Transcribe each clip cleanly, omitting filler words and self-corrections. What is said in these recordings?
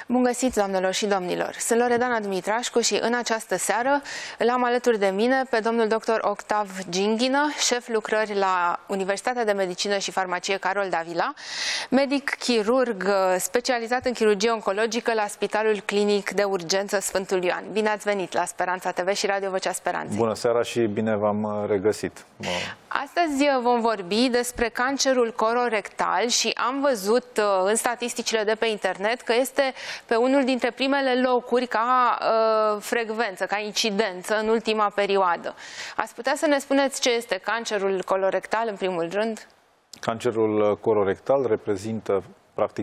Bun găsit, doamnelor și domnilor! Sunt Loredana Dumitrașcu și în această seară l-am alături de mine pe domnul dr. Octav Ginghină, șef lucrări la Universitatea de Medicină și Farmacie Carol Davila, medic chirurg specializat în chirurgie oncologică la Spitalul Clinic de Urgență Sfântul Ioan. Bine ați venit la Speranța TV și Radio Vocea Speranței! Bună seara și bine v-am regăsit! Astăzi vom vorbi despre cancerul colorectal și am văzut în statisticile de pe internet că este pe unul dintre primele locuri ca frecvență, ca incidență în ultima perioadă. Ați putea să ne spuneți ce este cancerul colorectal în primul rând? Cancerul colorectal reprezintă practic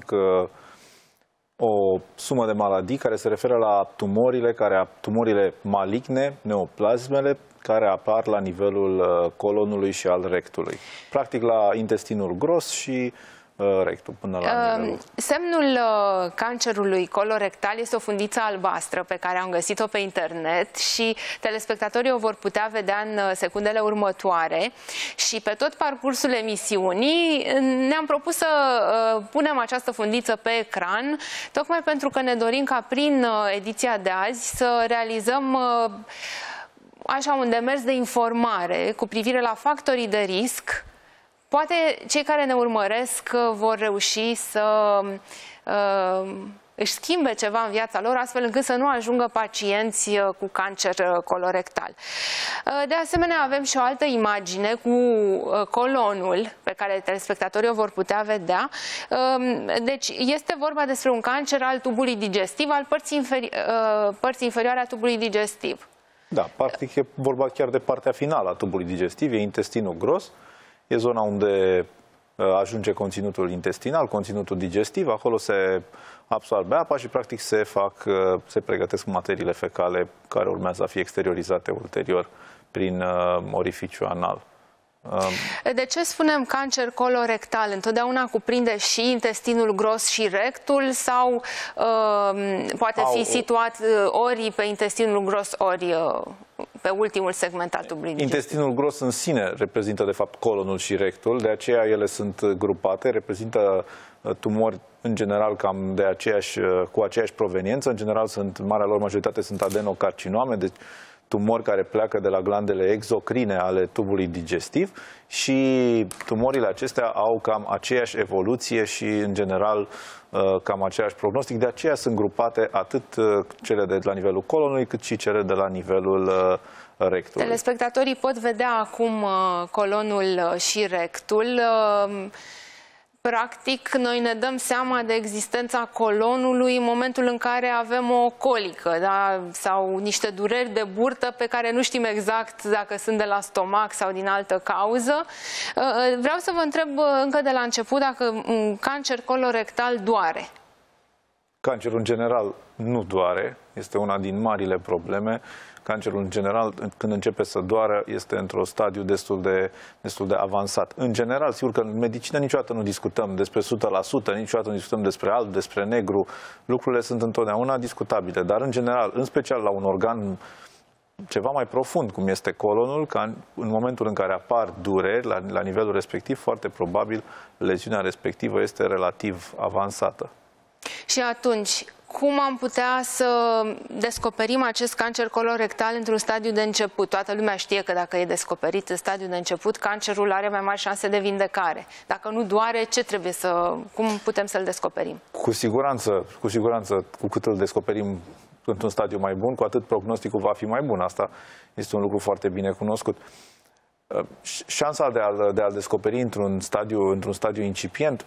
o sumă de maladii care se referă la tumorile maligne, neoplasmele, care apar la nivelul colonului și al rectului. Practic la intestinul gros și rectul până la nivelul. Semnul cancerului colorectal este o fundiță albastră pe care am găsit-o pe internet și telespectatorii o vor putea vedea în secundele următoare. Și pe tot parcursul emisiunii ne-am propus să punem această fundiță pe ecran, tocmai pentru că ne dorim ca prin ediția de azi să realizăm așa un demers de informare cu privire la factorii de risc. Poate cei care ne urmăresc vor reuși să își schimbe ceva în viața lor, astfel încât să nu ajungă pacienți cu cancer colorectal. De asemenea, avem și o altă imagine cu colonul, pe care telespectatorii o vor putea vedea. Deci este vorba despre un cancer al tubului digestiv, al părții inferioare a tubului digestiv. Da, practic e vorba chiar de partea finală a tubului digestiv, e intestinul gros, e zona unde ajunge conținutul intestinal, conținutul digestiv, acolo se absorbe apa și practic se pregătesc materiile fecale care urmează a fi exteriorizate ulterior prin orificiu anal. De ce spunem cancer colorectal? Întotdeauna cuprinde și intestinul gros și rectul sau poate fi situat ori pe intestinul gros, ori pe ultimul segment al tubului digestiv? Intestinul gros în sine reprezintă de fapt colonul și rectul, de aceea ele sunt grupate, reprezintă tumori în general cam cu aceeași proveniență, în general marea lor majoritate sunt adenocarcinome, deci tumori care pleacă de la glandele exocrine ale tubului digestiv și tumorile acestea au cam aceeași evoluție și în general cam aceeași prognostic, de aceea sunt grupate atât cele de la nivelul colonului cât și cele de la nivelul rectului. Telespectatorii pot vedea acum colonul și rectul. Practic, noi ne dăm seama de existența colonului în momentul în care avem o colică, da? Sau niște dureri de burtă pe care nu știm exact dacă sunt de la stomac sau din altă cauză. Vreau să vă întreb încă de la început dacă un cancer colorectal doare. Cancerul în general nu doare, este una din marile probleme. Cancerul în general, când începe să doară, este într-un stadiu destul de avansat. În general, sigur că în medicină niciodată nu discutăm despre 100%, niciodată nu discutăm despre alb, despre negru. Lucrurile sunt întotdeauna discutabile, dar în general, în special la un organ ceva mai profund, cum este colonul, că în momentul în care apar dureri la nivelul respectiv, foarte probabil leziunea respectivă este relativ avansată. Și atunci, cum am putea să descoperim acest cancer colorectal într-un stadiu de început? Toată lumea știe că dacă e descoperit în stadiu de început, cancerul are mai mari șanse de vindecare. Dacă nu doare, cum putem să-l descoperim? Cu siguranță, cu cât îl descoperim într-un stadiu mai bun, cu atât prognosticul va fi mai bun. Asta este un lucru foarte bine cunoscut. Șansa de a-l descoperi într-un stadiu incipient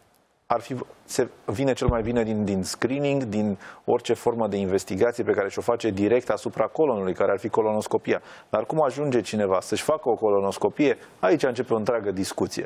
vine cel mai bine din screening, din orice formă de investigație pe care și-o face direct asupra colonului, care ar fi colonoscopia. Dar cum ajunge cineva să-și facă o colonoscopie? Aici începe o întreagă discuție.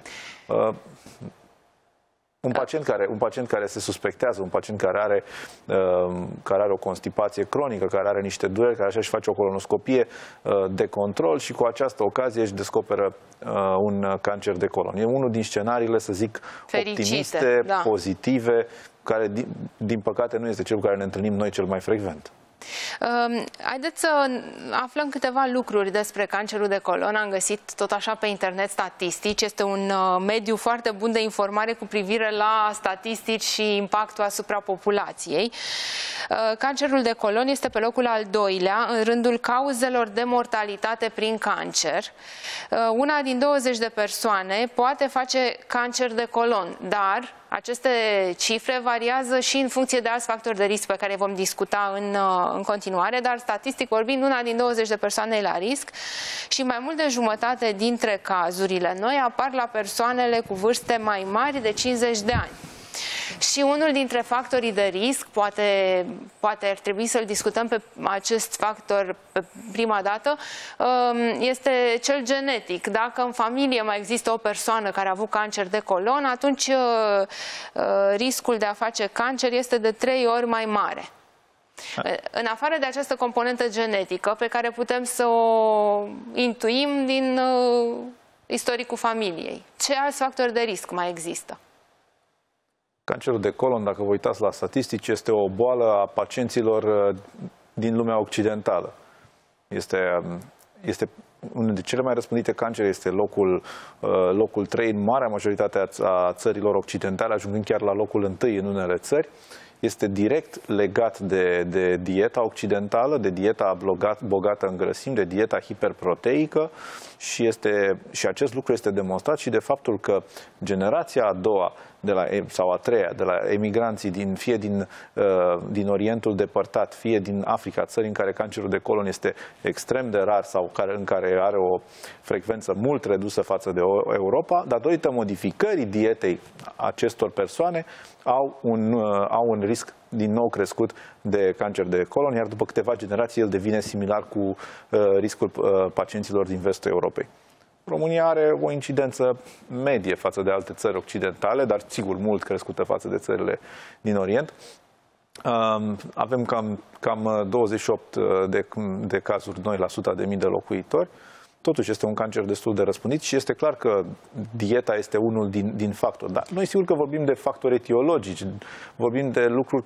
Un pacient care se suspectează, un pacient care are o constipație cronică, care are niște dureri, care așa își face o colonoscopie de control și cu această ocazie își descoperă un cancer de colon. E unul din scenariile, să zic, optimiste, pozitive, care din păcate nu este cel cu care ne întâlnim noi cel mai frecvent. Haideți să aflăm câteva lucruri despre cancerul de colon. Am găsit tot așa pe internet statistici. Este un mediu foarte bun de informare cu privire la statistici și impactul asupra populației. Cancerul de colon este pe locul al doilea în rândul cauzelor de mortalitate prin cancer. Una din 20 de persoane poate face cancer de colon, dar aceste cifre variază și în funcție de alți factori de risc pe care vom discuta în continuare, dar statistic vorbind, una din 20 de persoane e la risc și mai mult de jumătate dintre cazurile noi apar la persoanele cu vârste mai mari de 50 de ani. Și unul dintre factorii de risc, poate ar trebui să-l discutăm pe acest factor pe prima dată, este cel genetic. Dacă în familie mai există o persoană care a avut cancer de colon, atunci riscul de a face cancer este de 3 ori mai mare. În afară de această componentă genetică pe care putem să o intuim din istoricul familiei, ce alți factori de risc mai există? Cancerul de colon, dacă vă uitați la statistici, este o boală a pacienților din lumea occidentală. Este unul dintre cele mai răspândite cancere, este locul 3 în marea majoritate a țărilor occidentale, ajungând chiar la locul 1 în unele țări. Este direct legat de dieta occidentală, de dieta bogată în grăsimi, de dieta hiperproteică și acest lucru este demonstrat și de faptul că generația a doua sau a treia de la emigranții fie din Orientul depărtat, fie din Africa, țări în care cancerul de colon este extrem de rar sau în care are o frecvență mult redusă față de Europa, datorită modificării dietei acestor persoane, au un risc din nou crescut de cancer de colon, iar după câteva generații el devine similar cu riscul pacienților din vestul Europei. România are o incidență medie față de alte țări occidentale, dar sigur mult crescută față de țările din Orient. Avem cam 28 de cazuri noi la 100.000 de locuitori. Totuși este un cancer destul de răspândit și este clar că dieta este unul din factori. Dar noi sigur că vorbim de factori etiologici, vorbim de lucruri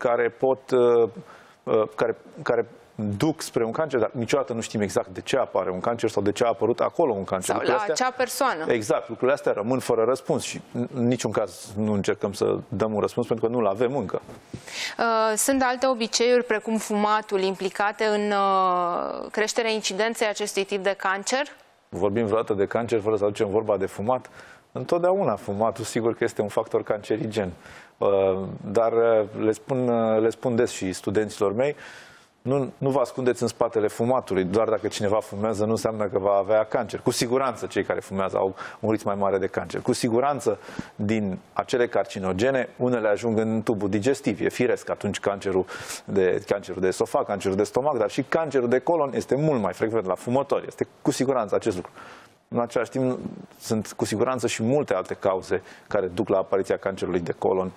care duc spre un cancer, dar niciodată nu știm exact de ce apare un cancer sau de ce a apărut acolo un cancer. Sau la acea persoană. Exact, lucrurile astea rămân fără răspuns și în niciun caz nu încercăm să dăm un răspuns pentru că nu-l avem încă. Sunt alte obiceiuri precum fumatul implicate în creșterea incidenței acestui tip de cancer? Vorbim vreodată de cancer fără să aducem vorba de fumat? Întotdeauna fumatul sigur că este un factor cancerigen, dar le spun des și studenților mei, nu vă ascundeți în spatele fumatului. Doar dacă cineva fumează nu înseamnă că va avea cancer. Cu siguranță cei care fumează au un risc mai mare de cancer. Cu siguranță din acele carcinogene, unele ajung în tubul digestiv. E firesc atunci cancerul de esofag, cancerul de stomac, dar și cancerul de colon este mult mai frecvent la fumători. Este cu siguranță acest lucru. În același timp, sunt cu siguranță și multe alte cauze care duc la apariția cancerului de colon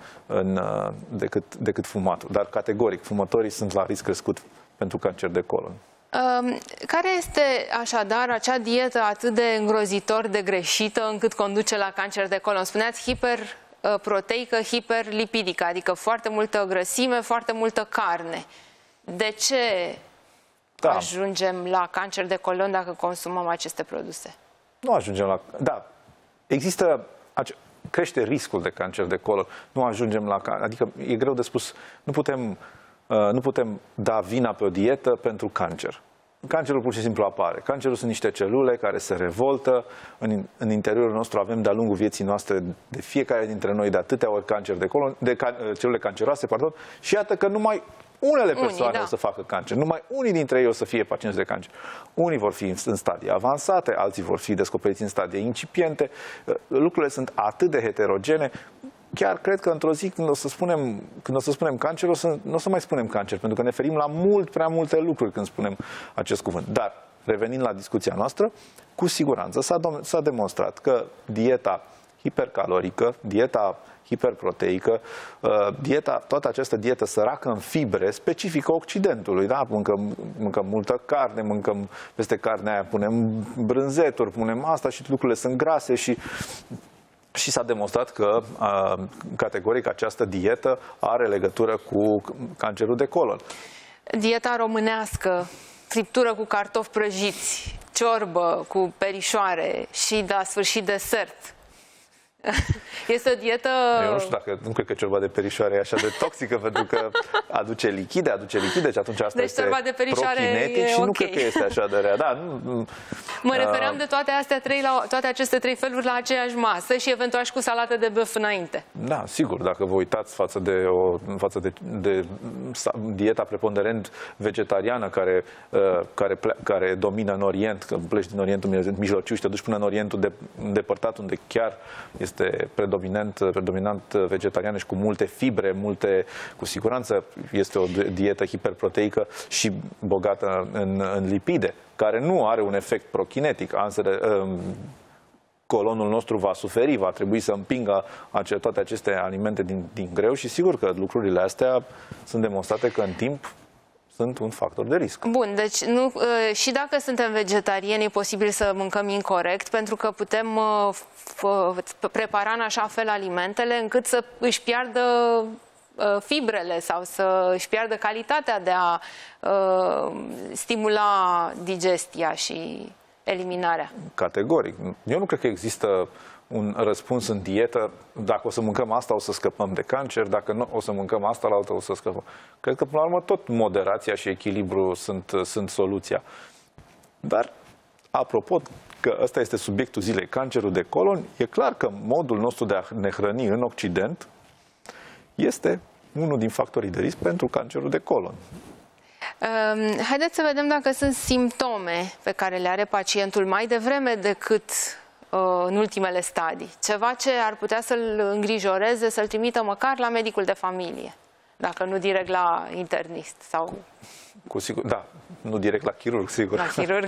decât fumatul. Dar, categoric, fumătorii sunt la risc crescut pentru cancer de colon. Care este, așadar, acea dietă atât de îngrozitor de greșită încât conduce la cancer de colon? Spuneați hiperproteică, hiperlipidică, adică foarte multă grăsime, foarte multă carne. De ce ajungem la cancer de colon dacă consumăm aceste produse? Nu ajungem la... Da, există... Crește riscul de cancer de colon. Nu ajungem la... Adică e greu de spus. Nu putem da vina pe o dietă pentru cancer. Cancerul pur și simplu apare. Cancerul sunt niște celule care se revoltă. În interiorul nostru avem de-a lungul vieții noastre de fiecare dintre noi de atâtea ori cancer de colon, celule canceroase, pardon, și iată că numai unele persoane o să facă cancer. Numai unii dintre ei o să fie pacienți de cancer. Unii vor fi în stadii avansate, alții vor fi descoperiți în stadii incipiente. Lucrurile sunt atât de heterogene. Chiar cred că într-o zi, când o să spunem cancer, nu o să mai spunem cancer, pentru că ne ferim la mult prea multe lucruri când spunem acest cuvânt. Dar, revenind la discuția noastră, cu siguranță s-a demonstrat că dieta hipercalorică, dieta hiperproteică, toată această dietă săracă în fibre, specifică Occidentului, da? Mâncăm multă carne, mâncăm peste carnea aia, punem brânzeturi, punem asta și lucrurile sunt grase și s-a demonstrat că, categoric, această dietă are legătură cu cancerul de colon. Dieta românească, friptură cu cartofi prăjiți, ciorbă cu perișoare și la sfârșit desert. Este o dietă... Eu nu știu dacă, nu cred că ciorba de perișoare e așa de toxică, pentru că aduce lichide și atunci asta deci, este prokinetic și nu cred că este așa de rea. Da, mă referam de toate aceste trei feluri la aceeași masă și eventual și cu salată de băf înainte. Da, sigur, dacă vă uitați față de dieta preponderent vegetariană care domină în Orient, că pleci din Orientul Mijlociu și te duci până în Orientul îndepărtat, unde chiar este predominant vegetariană și cu multe fibre, cu siguranță este o dietă hiperproteică și bogată în lipide, care nu are un efect prokinetic. Colonul nostru va suferi, va trebui să împingă toate aceste alimente din greu și sigur că lucrurile astea sunt demonstrate că în timp sunt un factor de risc. Bun, deci și dacă suntem vegetariani e posibil să mâncăm incorect, pentru că putem prepara în așa fel alimentele încât să își piardă fibrele sau să își piardă calitatea de a stimula digestia și eliminarea. Categoric. Eu nu cred că există un răspuns în dietă: dacă o să mâncăm asta o să scăpăm de cancer, dacă nu o să mâncăm asta la altă o să scăpăm. Cred că până la urmă tot moderația și echilibru sunt soluția. Dar, apropo că ăsta este subiectul zilei, cancerul de colon, e clar că modul nostru de a ne hrăni în Occident este unul din factorii de risc pentru cancerul de colon. Haideți să vedem dacă sunt simptome pe care le are pacientul mai devreme decât în ultimele stadii. Ceva ce ar putea să-l îngrijoreze, să-l trimită măcar la medicul de familie, dacă nu direct la internist. Sau... Da, nu direct la chirurg, sigur. La chirurg.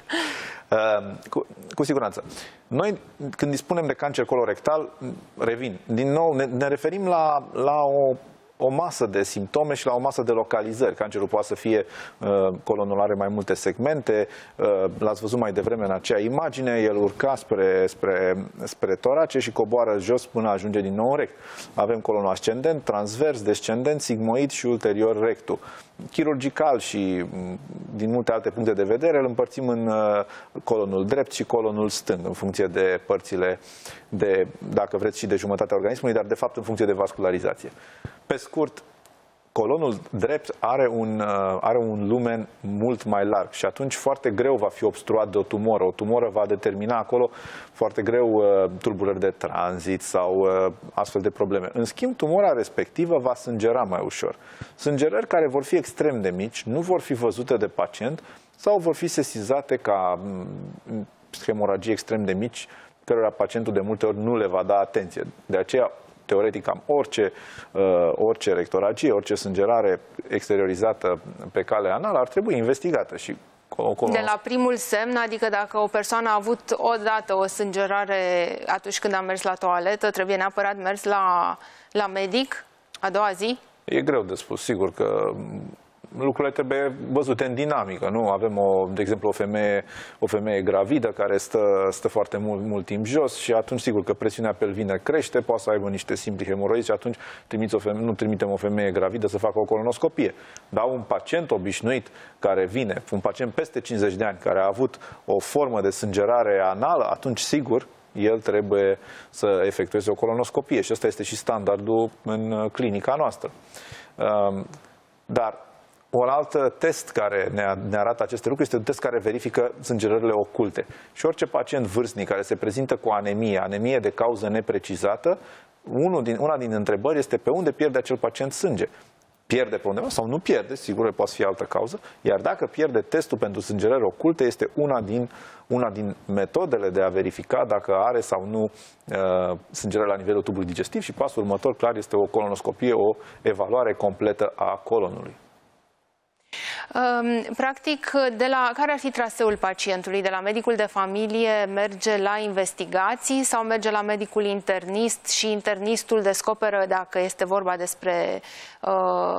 Cu siguranță. Noi, când dispunem de cancer colorectal, revin, din nou, ne referim la o masă de simptome și la o masă de localizări. Cancerul poate să fie, colonul are mai multe segmente, l-ați văzut mai devreme în acea imagine, el urca spre torace și coboară jos până ajunge din nou în rect. Avem colonul ascendent, transvers, descendent, sigmoid și ulterior rectul. Chirurgical și din multe alte puncte de vedere îl împărțim în colonul drept și colonul stâng, în funcție de părțile, dacă vreți, și de jumătatea organismului, dar de fapt în funcție de vascularizație. Pe scurt, colonul drept are un lumen mult mai larg și atunci foarte greu va fi obstruat de o tumoră. O tumoră va determina acolo foarte greu tulburări de tranzit sau astfel de probleme. În schimb, tumora respectivă va sângera mai ușor. Sângerări care vor fi extrem de mici, nu vor fi văzute de pacient sau vor fi sesizate ca hemoragii extrem de mici, cărora pacientul de multe ori nu le va da atenție. De aceea, teoretic, orice rectoragie, orice sângerare exteriorizată pe cale anală ar trebui investigată. Și de la primul semn, adică dacă o persoană a avut odată o sângerare atunci când a mers la toaletă, trebuie neapărat mers la medic a doua zi? E greu de spus, sigur că lucrurile trebuie văzute în dinamică, nu? Avem, de exemplu, o femeie gravidă care stă foarte mult timp jos și atunci, sigur că presiunea pelvină crește, poate să aibă niște simpli hemoroizi și atunci nu trimitem o femeie gravidă să facă o colonoscopie. Dar un pacient obișnuit care vine, un pacient peste 50 de ani, care a avut o formă de sângerare anală, atunci, sigur, el trebuie să efectueze o colonoscopie și ăsta este și standardul în clinica noastră. Dar un alt test care ne arată aceste lucruri este un test care verifică sângerările oculte. Și orice pacient vârstnic care se prezintă cu anemie de cauză neprecizată, una din întrebări este: pe unde pierde acel pacient sânge? Pierde pe undeva sau nu pierde, sigur, poate fi altă cauză, iar dacă pierde, testul pentru sângerări oculte este una din metodele de a verifica dacă are sau nu sângerări la nivelul tubului digestiv și pasul următor, clar, este o colonoscopie, o evaluare completă a colonului. Practic, care ar fi traseul pacientului? De la medicul de familie merge la investigații sau merge la medicul internist și internistul descoperă dacă este vorba despre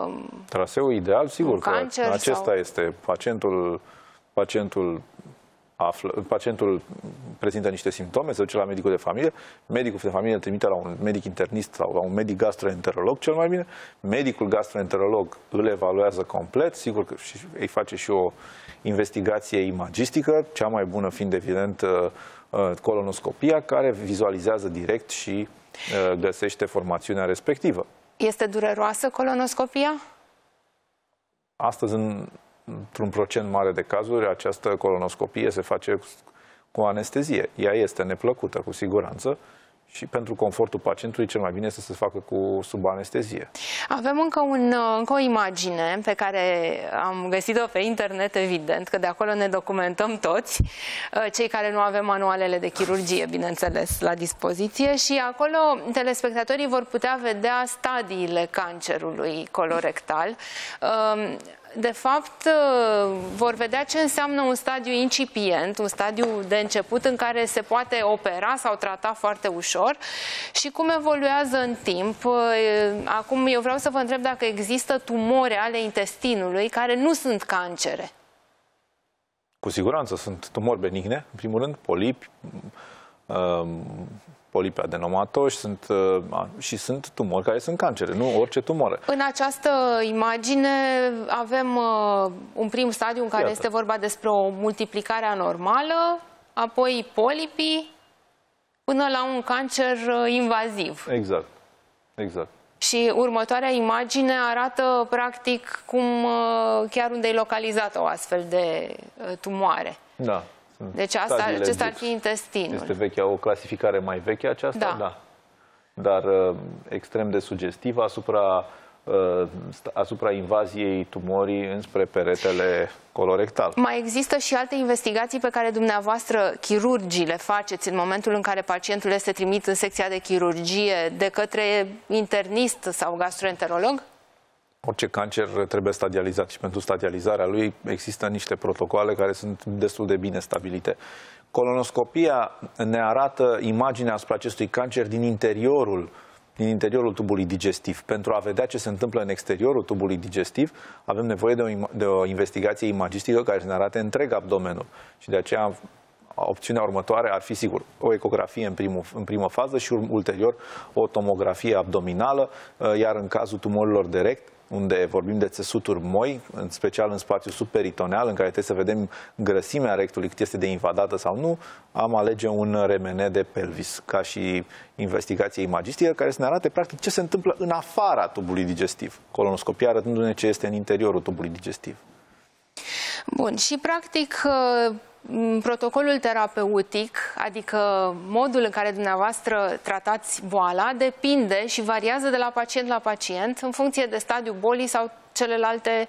traseul ideal, sigur, cancer că acesta este pacientul pacientul prezintă niște simptome, se duce la medicul de familie, medicul de familie îl trimite la un medic internist sau la un medic gastroenterolog cel mai bine, medicul gastroenterolog îl evaluează complet, sigur că îi face și o investigație imagistică, cea mai bună fiind evident colonoscopia, care vizualizează direct și găsește formațiunea respectivă. Este dureroasă colonoscopia? Astăzi, într-un procent mare de cazuri, această colonoscopie se face cu anestezie. Ea este neplăcută, cu siguranță, și pentru confortul pacientului cel mai bine este să se facă sub anestezie. Avem încă o imagine pe care am găsit-o pe internet, evident, că de acolo ne documentăm toți, cei care nu avem manualele de chirurgie, bineînțeles, la dispoziție, și acolo telespectatorii vor putea vedea stadiile cancerului colorectal. De fapt, vor vedea ce înseamnă un stadiu incipient, un stadiu de început în care se poate opera sau trata foarte ușor și cum evoluează în timp. Acum eu vreau să vă întreb dacă există tumore ale intestinului care nu sunt cancere. Cu siguranță sunt tumori benigne, în primul rând, polipi, polipi adenomatoși, și sunt tumori care sunt cancere, nu orice tumoră. În această imagine avem un prim stadiu în care este vorba despre o multiplicare anormală, apoi polipii, până la un cancer invaziv. Exact, exact. Și următoarea imagine arată practic cum chiar unde e localizată o astfel de tumoare. Da. Deci acesta ar fi intestinul. Este o clasificare mai veche aceasta? Da. Dar extrem de sugestivă asupra invaziei tumorii înspre peretele colorectal. Mai există și alte investigații pe care dumneavoastră, chirurgii, le faceți în momentul în care pacientul este trimit în secția de chirurgie de către internist sau gastroenterolog? Orice cancer trebuie stadializat și pentru stadializarea lui există niște protocoale care sunt destul de bine stabilite. Colonoscopia ne arată imaginea asupra acestui cancer din interiorul tubului digestiv. Pentru a vedea ce se întâmplă în exteriorul tubului digestiv, avem nevoie de o investigație imagistică care să ne arate întreg abdomenul. Și de aceea opțiunea următoare ar fi, sigur, o ecografie în primă fază și ulterior o tomografie abdominală, iar în cazul tumorilor de rect, unde vorbim de țesuturi moi, în special în spațiul subperitoneal, în care trebuie să vedem grăsimea rectului, cât este de invadată sau nu, am alege un RMN de pelvis, ca și investigație imagistică, care să ne arate practic ce se întâmplă în afara tubului digestiv. Colonoscopia arătându-ne ce este în interiorul tubului digestiv. Bun, și practic protocolul terapeutic, adică modul în care dumneavoastră tratați boala, depinde și variază de la pacient la pacient în funcție de stadiul bolii sau celelalte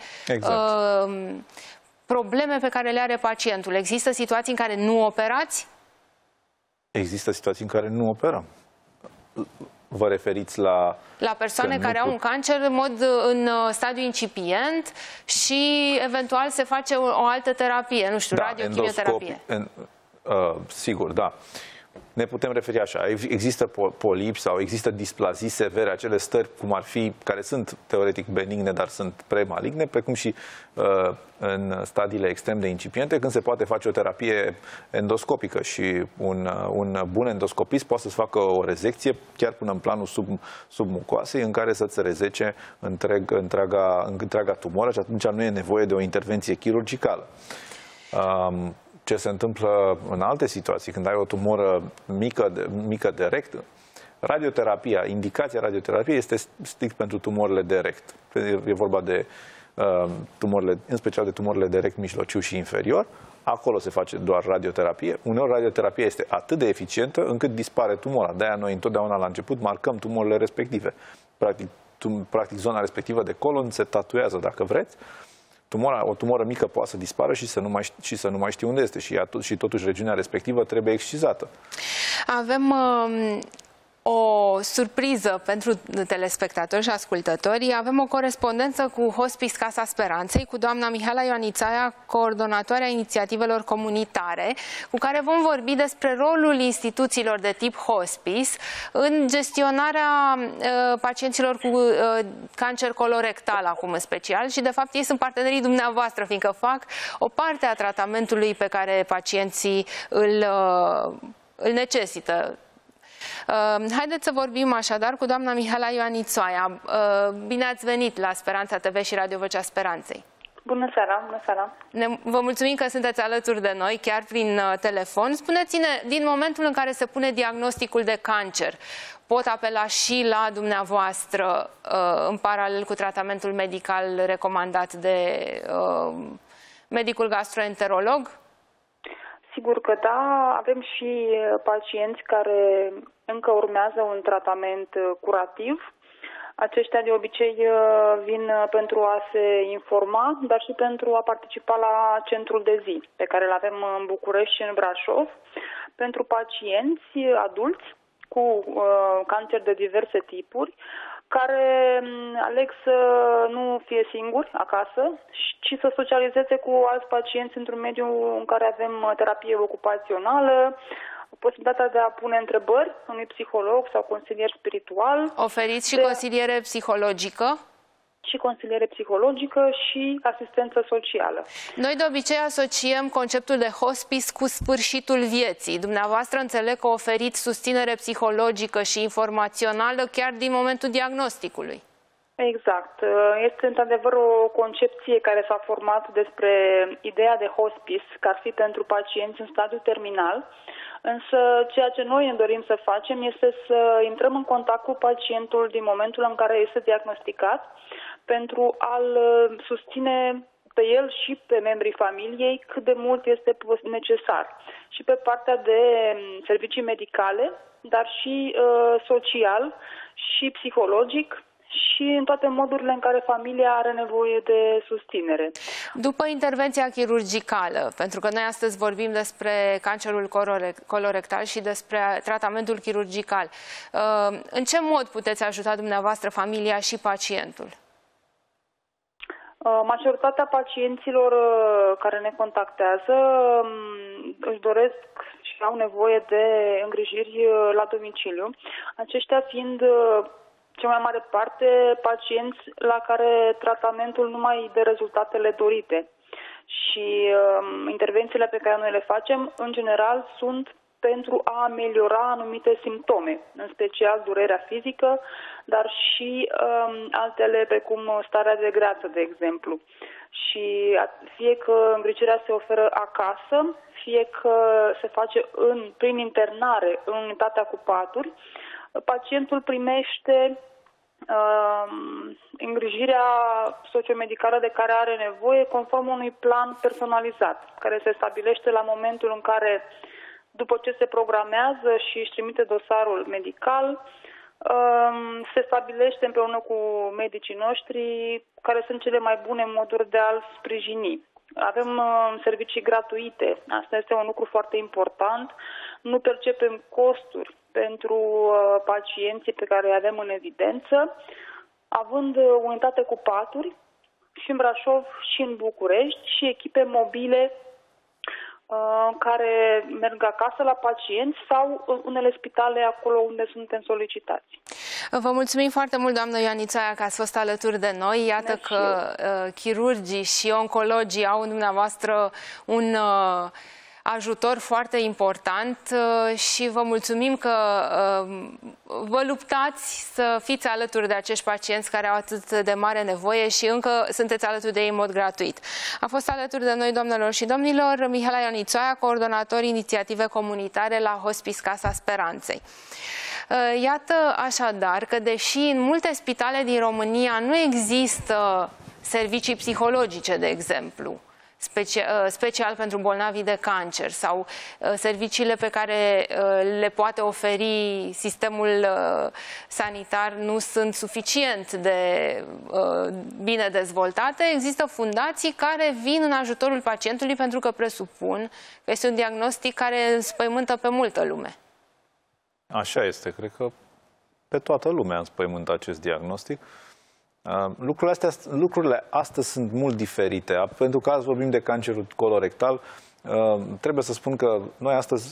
probleme pe care le are pacientul. Există situații în care nu operați? Există situații în care nu operăm. Vă referiți la persoane care au un cancer în stadiu incipient și eventual se face o altă terapie, nu știu, radiochimioterapie. Sigur, da. Ne putem referi așa. Există polipi sau există displazii severe, acele stări cum ar fi, care sunt teoretic benigne, dar sunt premaligne, precum și în stadiile extrem de incipiente, când se poate face o terapie endoscopică și un bun endoscopist poate să-ți facă o rezecție chiar până în planul submucoasei, în care să-ți rezece întreaga tumoră și atunci nu e nevoie de o intervenție chirurgicală. Ce se întâmplă în alte situații, când ai o tumoră mică de rect, indicația radioterapiei este strict pentru tumorile de rect. E vorba de tumorile, în special de tumorile de rect mijlociu și inferior. Acolo se face doar radioterapie. Uneori radioterapia este atât de eficientă încât dispare tumora. De-aia noi întotdeauna la început marcăm tumorile respective. Practic zona respectivă de colon se tatuează, dacă vreți. O tumoră mică poate să dispară și să nu mai știi unde este și totuși regiunea respectivă trebuie excizată. Avem O surpriză pentru telespectatori și ascultători. Avem o corespondență cu Hospice Casa Speranței, cu doamna Mihaela Ioanițaia, coordonatoarea inițiativelor comunitare, cu care vom vorbi despre rolul instituțiilor de tip hospice în gestionarea pacienților cu cancer colorectal, acum în special, și de fapt ei sunt partenerii dumneavoastră, fiindcă fac o parte a tratamentului pe care pacienții îl necesită. Haideți să vorbim așadar cu doamna Mihaela Ioanițaia. Bine ați venit la Speranța TV și Radio Vocea Speranței. Bună seara, bună seara. Vă mulțumim că sunteți alături de noi, chiar prin telefon. Spuneți-ne, din momentul în care se pune diagnosticul de cancer, pot apela și la dumneavoastră în paralel cu tratamentul medical recomandat de medicul gastroenterolog? Sigur că da, avem și pacienți care încă urmează un tratament curativ. Aceștia de obicei vin pentru a se informa, dar și pentru a participa la centrul de zi, pe care îl avem în București și în Brașov, pentru pacienți adulți cu cancer de diverse tipuri, care aleg să nu fie singuri acasă, ci să socializeze cu alți pacienți într-un mediu în care avem terapie ocupațională, posibilitatea de a pune întrebări unui psiholog sau consilier spiritual. Oferiți și consiliere psihologică? Și consiliere psihologică și asistență socială. Noi de obicei asociem conceptul de hospice cu sfârșitul vieții. Dumneavoastră înțeleg că oferiți susținere psihologică și informațională chiar din momentul diagnosticului. Exact. Este într-adevăr o concepție care s-a format despre ideea de hospice, că ar fi pentru pacienți în stadiu terminal, însă ceea ce noi ne dorim să facem este să intrăm în contact cu pacientul din momentul în care este diagnosticat, pentru a-l susține pe el și pe membrii familiei cât de mult este necesar. Și pe partea de servicii medicale, dar și social și psihologic, și în toate modurile în care familia are nevoie de susținere. După intervenția chirurgicală, pentru că noi astăzi vorbim despre cancerul colorectal și despre tratamentul chirurgical, în ce mod puteți ajuta dumneavoastră familia și pacientul? Majoritatea pacienților care ne contactează își doresc și au nevoie de îngrijiri la domiciliu, aceștia fiind cea mai mare parte pacienți la care tratamentul nu mai dă rezultatele dorite. Și intervențiile pe care noi le facem, în general, sunt pentru a ameliora anumite simptome, în special durerea fizică, dar și altele precum starea de greață, de exemplu. Și fie că îngrijirea se oferă acasă, fie că se face prin internare în unitatea cu paturi, pacientul primește îngrijirea sociomedicală de care are nevoie conform unui plan personalizat, care se stabilește la momentul în care, după ce se programează și își trimite dosarul medical, se stabilește împreună cu medicii noștri care sunt cele mai bune moduri de a-l sprijini. Avem servicii gratuite, asta este un lucru foarte important, nu percepem costuri pentru pacienții pe care îi avem în evidență, având unitate cu paturi și în Brașov și în București și echipe mobile care merg acasă la pacienți sau unele spitale acolo unde suntem solicitați. Vă mulțumim foarte mult, doamnă Ioanițaia, că ați fost alături de noi. Iată că chirurgii și oncologii au în dumneavoastră un ajutor foarte important și vă mulțumim că vă luptați să fiți alături de acești pacienți care au atât de mare nevoie și încă sunteți alături de ei în mod gratuit. A fost alături de noi, doamnelor și domnilor, Mihaela Ioanițaia, coordonator inițiative comunitare la Hospice Casa Speranței. Iată așadar că deși în multe spitale din România nu există servicii psihologice, de exemplu, special pentru bolnavii de cancer sau serviciile pe care le poate oferi sistemul sanitar nu sunt suficient de bine dezvoltate, există fundații care vin în ajutorul pacientului pentru că presupun că este un diagnostic care înspăimântă pe multă lume. Așa este, cred că pe toată lumea înspăimântă acest diagnostic. Lucrurile astăzi sunt mult diferite. Pentru că azi vorbim de cancerul colorectal, trebuie să spun că noi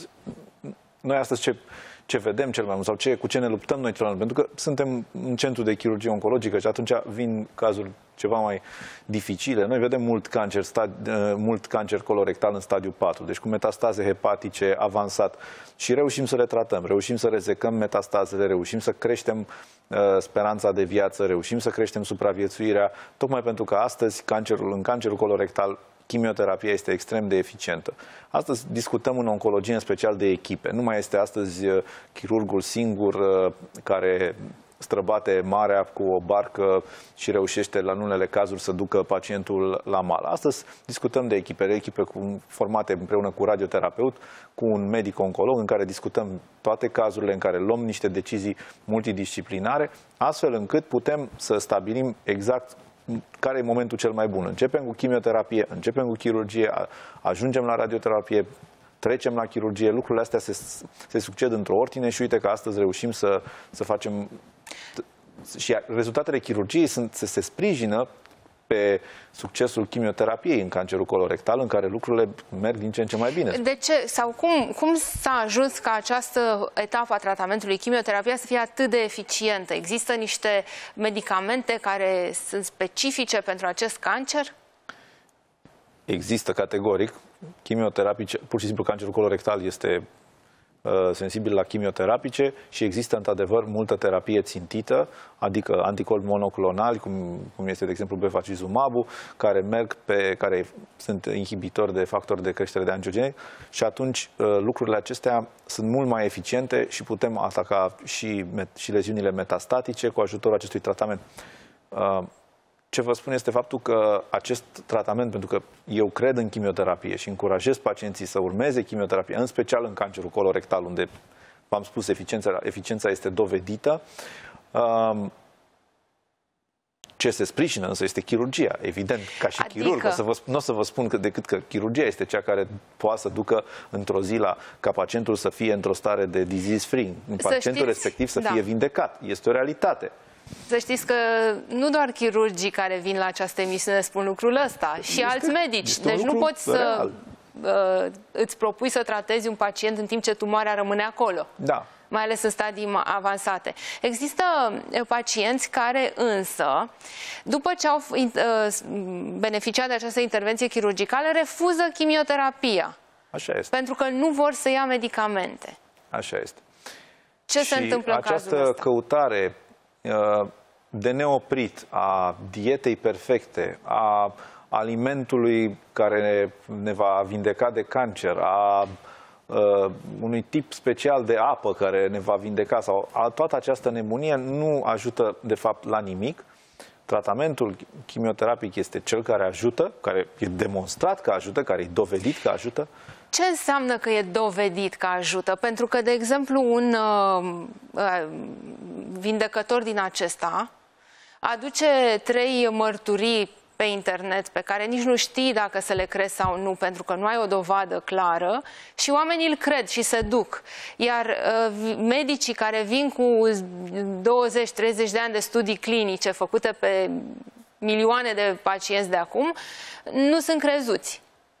astăzi ce vedem cel mai mult sau cu ce ne luptăm noi cel mai mult, pentru că suntem în centru de chirurgie oncologică și atunci vin cazuri ceva mai dificile. Noi vedem mult cancer colorectal în stadiu 4, deci cu metastaze hepatice avansat și reușim să le tratăm, reușim să rezecăm metastazele, reușim să creștem speranța de viață, reușim să creștem supraviețuirea, tocmai pentru că astăzi în cancerul colorectal chimioterapia este extrem de eficientă. Astăzi discutăm în oncologie în special de echipe. Nu mai este astăzi chirurgul singur care străbate marea cu o barcă și reușește în unele cazuri să ducă pacientul la mal. Astăzi discutăm de echipe formate împreună cu radioterapeut, cu un medic oncolog, în care discutăm toate cazurile, în care luăm niște decizii multidisciplinare, astfel încât putem să stabilim exact care e momentul cel mai bun. Începem cu chimioterapie, începem cu chirurgie, ajungem la radioterapie, trecem la chirurgie, lucrurile astea se succed într-o ordine și uite că astăzi reușim să facem... Și rezultatele chirurgiei se sprijină pe succesul chimioterapiei în cancerul colorectal, în care lucrurile merg din ce în ce mai bine. De ce? Sau cum s-a ajuns ca această etapă a tratamentului, chimioterapia, să fie atât de eficientă? Există niște medicamente care sunt specifice pentru acest cancer? Există categoric. Chimioterapice, pur și simplu cancerul colorectal este sensibil la chimioterapice și există într-adevăr multă terapie țintită, adică anticorpi monoclonali, cum este de exemplu bevacizumabul, care sunt inhibitori de factori de creștere de angiogenic și atunci lucrurile acestea sunt mult mai eficiente și putem ataca și leziunile metastatice cu ajutorul acestui tratament. Ce vă spun este faptul că acest tratament, pentru că eu cred în chimioterapie și încurajez pacienții să urmeze chimioterapie, în special în cancerul colorectal, unde, v-am spus, eficiența este dovedită. Ce se sprijină însă este chirurgia, evident, ca și chirurg. Nu o să vă spun decât că chirurgia este cea care poate să ducă într-o zi ca pacientul să fie într-o stare de disease-free, pacientul respectiv să fie vindecat. Este o realitate. Să știți că nu doar chirurgii care vin la această emisiune spun lucrul ăsta, și alți medici. Deci nu poți să îți propui să tratezi un pacient în timp ce tumoarea rămâne acolo. Da. Mai ales în stadii avansate. Există pacienți care însă, după ce au beneficiat de această intervenție chirurgicală, refuză chimioterapia. Așa este. Pentru că nu vor să ia medicamente. Așa este. Ce se întâmplă în cazul ăsta? Această căutare de neoprit a dietei perfecte, a alimentului care ne va vindeca de cancer, a unui tip special de apă care ne va vindeca, sau toată această nebunie nu ajută de fapt la nimic. Tratamentul chimioterapic este cel care ajută, care e demonstrat că ajută, care e dovedit că ajută. Ce înseamnă că e dovedit că ajută? Pentru că, de exemplu, un vindecător din acesta aduce 3 mărturii pe internet pe care nici nu știi dacă să le crezi sau nu, pentru că nu ai o dovadă clară și oamenii îl cred și se duc. Iar medicii care vin cu 20-30 de ani de studii clinice făcute pe milioane de pacienți de acum, nu sunt crezuți.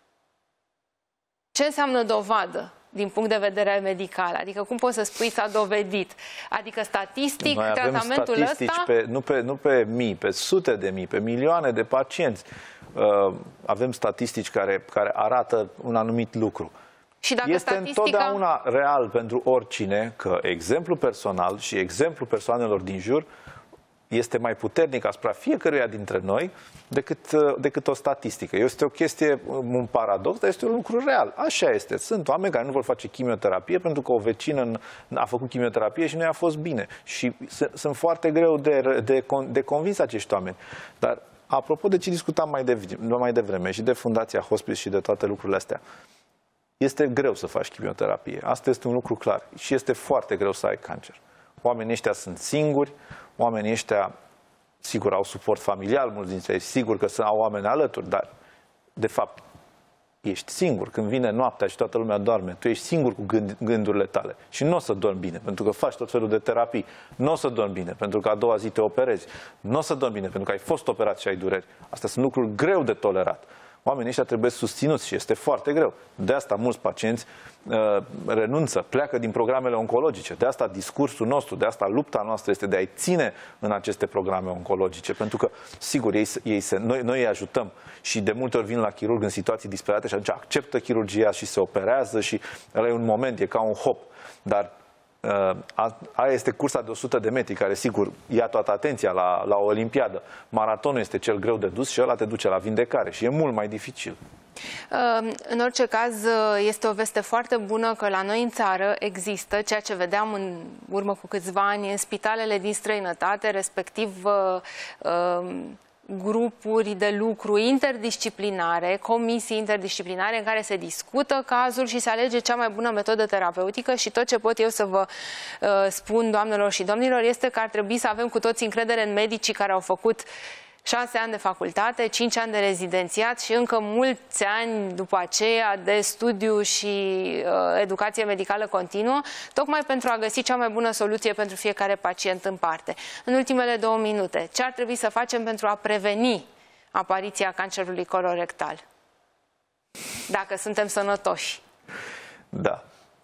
Ce înseamnă dovadă din punct de vedere medical? Adică cum poți să spui s-a dovedit? Adică statistic, noi avem tratamentul ăsta... nu pe mii, pe sute de mii, pe milioane de pacienți. Avem statistici care arată un anumit lucru. Și dacă este întotdeauna real pentru oricine că exemplul personal și exemplul persoanelor din jur este mai puternic asupra fiecăruia dintre noi decât o statistică. Este o chestie, un paradox, dar este un lucru real. Așa este. Sunt oameni care nu vor face chimioterapie pentru că o vecină a făcut chimioterapie și nu i-a fost bine. Și sunt foarte greu de convins acești oameni. Dar, apropo de ce discutam mai devreme și de Fundația Hospice și de toate lucrurile astea, este greu să faci chimioterapie. Asta este un lucru clar. Și este foarte greu să ai cancer. Oamenii ăștia sunt singuri, oamenii ăștia, sigur, au suport familial, mulți dintre ei, sigur că au oameni alături, dar, de fapt, ești singur. Când vine noaptea și toată lumea doarme, tu ești singur cu gândurile tale și nu o să dormi bine, pentru că faci tot felul de terapii. Nu o să dormi bine, pentru că a doua zi te operezi. Nu o să dormi bine, pentru că ai fost operat și ai dureri. Astea sunt lucruri greu de tolerat. Oamenii ăștia trebuie susținuți și este foarte greu. De asta mulți pacienți renunță, pleacă din programele oncologice. De asta discursul nostru, de asta lupta noastră este de a-i ține în aceste programe oncologice. Pentru că, sigur, noi îi ajutăm și de multe ori vin la chirurg în situații disperate și atunci acceptă chirurgia și se operează și ăla e un moment, e ca un hop. Dar aia este cursa de 100 de metri, care sigur ia toată atenția la o olimpiadă. Maratonul este cel greu de dus și ăla te duce la vindecare și e mult mai dificil. În orice caz, este o veste foarte bună că la noi în țară există ceea ce vedeam în urmă cu câțiva ani în spitalele din străinătate, respectiv grupuri de lucru interdisciplinare, comisii interdisciplinare în care se discută cazul și se alege cea mai bună metodă terapeutică și tot ce pot eu să vă spun, doamnelor și domnilor, este că ar trebui să avem cu toți încredere în medicii care au făcut 6 ani de facultate, 5 ani de rezidențiat și încă mulți ani după aceea de studiu și educație medicală continuă, tocmai pentru a găsi cea mai bună soluție pentru fiecare pacient în parte. În ultimele 2 minute, ce ar trebui să facem pentru a preveni apariția cancerului colorectal? Dacă suntem sănătoși. Da.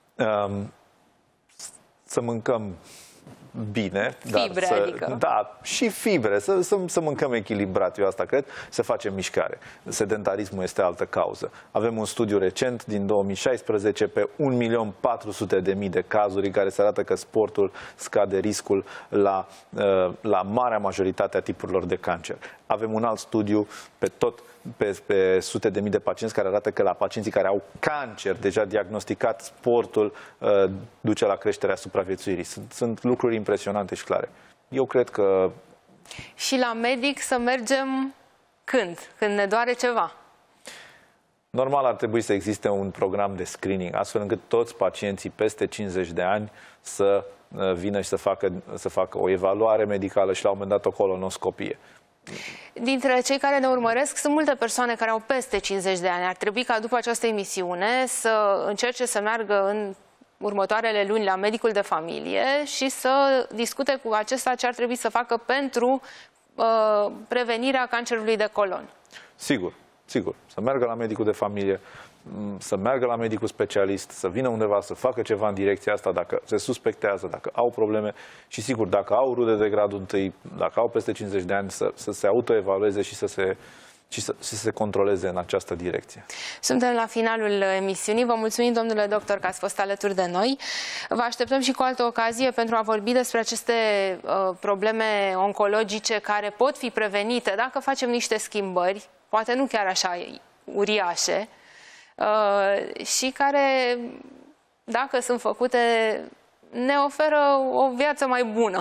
Să mâncăm bine. Fibre, adică. Da, și fibre. Să mâncăm echilibrat, eu asta cred, să facem mișcare. Sedentarismul este altă cauză. Avem un studiu recent din 2016 pe 1.400.000 de cazuri în care se arată că sportul scade riscul la marea majoritate a tipurilor de cancer. Avem un alt studiu pe sute de mii de pacienți care arată că la pacienții care au cancer deja diagnosticat, sportul duce la creșterea supraviețuirii. Sunt lucruri impresionante și clare. Eu cred că... Și la medic să mergem când? Când ne doare ceva? Normal ar trebui să existe un program de screening, astfel încât toți pacienții peste 50 de ani să vină și să facă o evaluare medicală și la un moment dat o colonoscopie. Dintre cei care ne urmăresc sunt multe persoane care au peste 50 de ani. Ar trebui ca după această emisiune să încerce să meargă în următoarele luni la medicul de familie și să discute cu acesta ce ar trebui să facă pentru prevenirea cancerului de colon. Sigur, sigur. Să meargă la medicul de familie, să meargă la medicul specialist, să vină undeva să facă ceva în direcția asta dacă se suspectează, dacă au probleme și sigur, dacă au rude de gradul 1, dacă au peste 50 de ani, să se autoevalueze și să se controleze în această direcție. Suntem la finalul emisiunii. Vă mulțumim, domnule doctor, că ați fost alături de noi. Vă așteptăm și cu altă ocazie pentru a vorbi despre aceste probleme oncologice care pot fi prevenite dacă facem niște schimbări, poate nu chiar așa uriașe, și care, dacă sunt făcute, ne oferă o viață mai bună.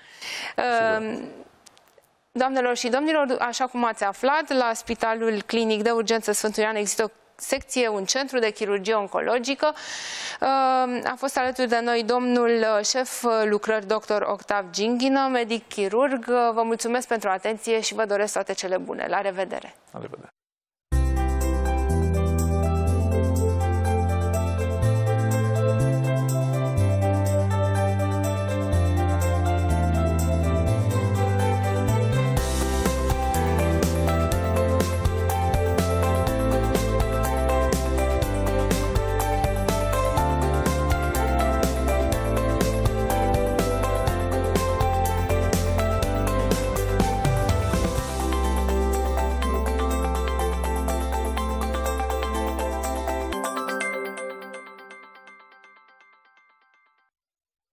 Doamnelor și domnilor, așa cum ați aflat, la Spitalul Clinic de Urgență Sfântul Ioan există o secție, un centru de chirurgie oncologică. A fost alături de noi domnul șef lucrări dr. Octav Ginghină, medic chirurg. Vă mulțumesc pentru atenție și vă doresc toate cele bune. La revedere! La revedere!